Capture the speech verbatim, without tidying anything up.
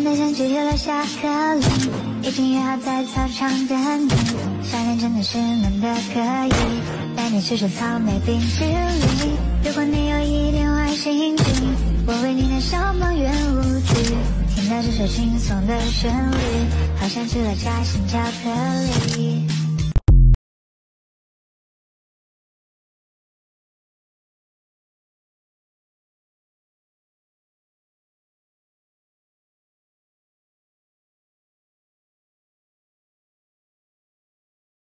的像只有了巧克力，已经约好在操场等你。少年真的是闷的可以，带你吃吃草莓冰淇淋。如果你有一点坏心情，我为你燃烧梦圆无惧。听到这首轻松的旋律，好像吃了夹心巧克力。